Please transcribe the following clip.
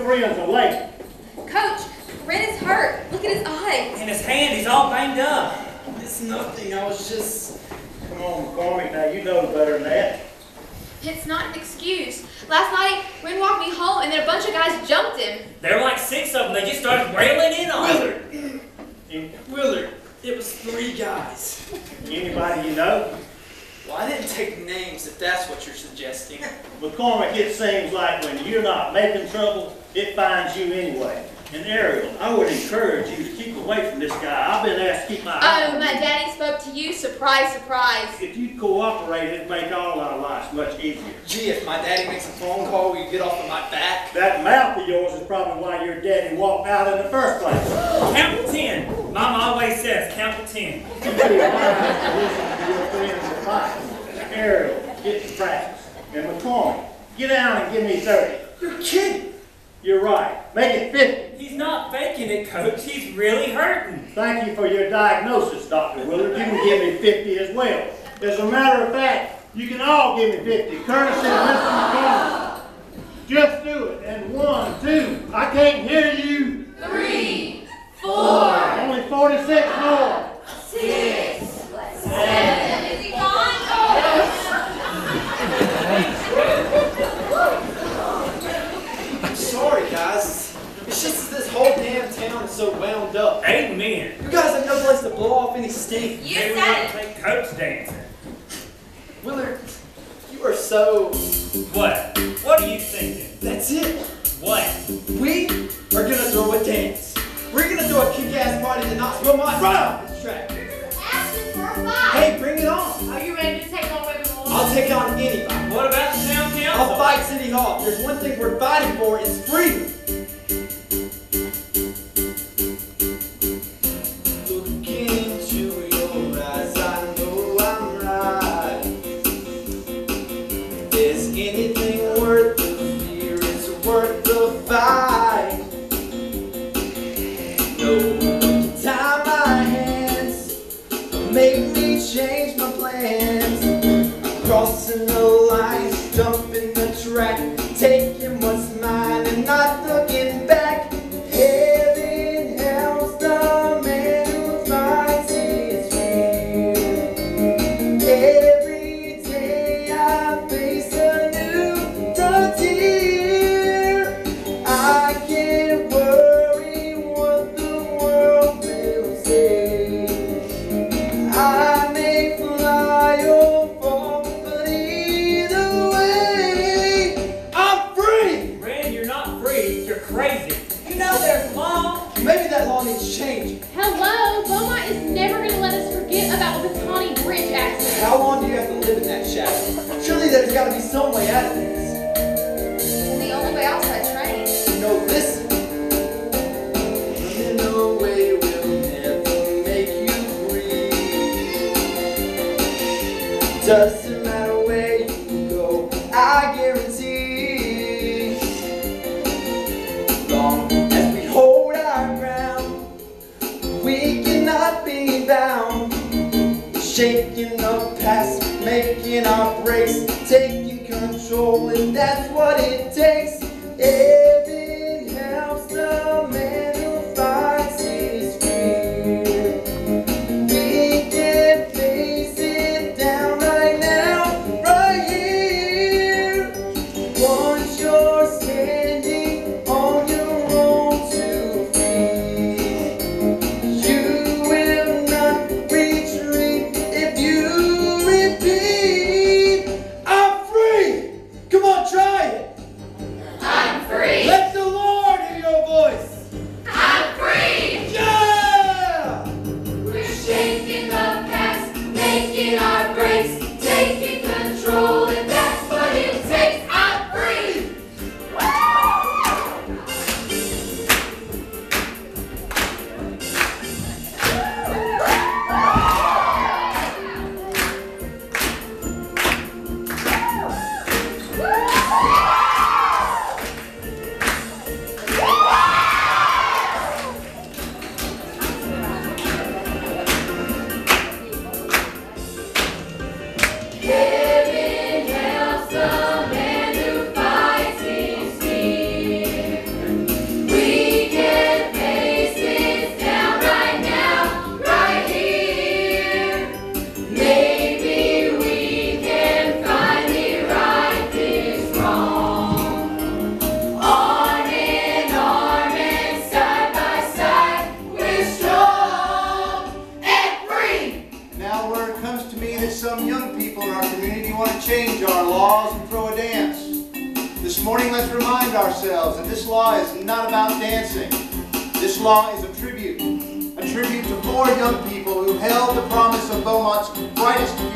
friends are late. Coach, Ren is hurt. Look at his eyes. And his hand, he's all banged up. It's nothing. I was just... Come on, McCormick, now you know better than that. It's not an excuse. Last night, Ren walked me home and then a bunch of guys jumped him. There were like 6 of them. They just started railing in on him. Willard, it was 3 guys. Anybody you know? Well, I didn't take names if that's what you're suggesting. McCormick, it seems like when you're not making trouble, it finds you anyway. And Ariel, I would encourage you to keep away from this guy. I've been asked to keep my eye on Oh, my him. daddy spoke to you. Surprise, surprise. If you'd cooperate, it'd make all our lives much easier. Gee, if my daddy makes a phone call, will you get off of my back? That mouth of yours is probably why your daddy walked out in the first place. Count to 10. Mama always says, count to 10. You should have learned to listen to your friends' advice. Ariel, get to practice. And McCormick, get down and give me 30. You're kidding. You're right. Make it 50. He's not faking it, Coach. He's really hurting. Thank you for your diagnosis, Dr. Willard. You can give me 50 as well. As a matter of fact, you can all give me 50, courtesy of Mr. McCormick. Just do it. And 1, 2. I can't hear you. 3, 4, Only 46 more. 6, 7. Is he gone? I'm sorry, guys. It's just that this whole damn town is so wound up. Amen. You guys have no place to blow off any steam. You Maybe we said ought it. to take Coach dancing. Willard, you are so... What? What are you thinking? That's it. What? We are gonna throw a dance. We're gonna throw a kick-ass party that knocks Wilmot right off this track. Asking for a fight. Hey, bring it on. Are you ready to take on everyone? I'll take on anybody. What about the town council? I'll fight City Hall. If there's one thing we're fighting for, it's freedom. Looking into your eyes, I know I'm right. If there's anything worth the fear, it's worth the fight. No one can tie my hands or make me change my plans. Crossing the line, jumping the track, taking what's mine and not looking back. Heaven helps the man who finds his fear. Every day I face a new frontier. I can't worry what the world will say. I may fly or fall, but either way, I'm free! Ren, you're not free. You're crazy. You know there's law. Maybe that law needs change. Hello, Beaumont is never going to let us forget about the Pawnee Bridge accident. How long do you have to live in that shadow? Surely there's got to be some way out of this. And the only way out is by train. No, listen. Running away will never make you free. Doesn't matter where you go, I guarantee. Long as we hold our ground, we cannot be bound. Shaking the past, making our breaks, taking control, and that's what it takes. Heaven helps the man who finds his fear. We can face it down right now, right here. Once you're standing on your own 2 feet, you will not retreat if you repeat. I'm free! Come on, try it! I'm free. Let the Lord hear your voice! I'm free. Yeah! We're shaking the past, making our breaks, taking control, and that's what it takes. I'm free. Heaven me that some young people in our community want to change our laws and throw a dance. This morning, let's remind ourselves that this law is not about dancing. This law is a tribute to 4 young people who held the promise of Beaumont's brightest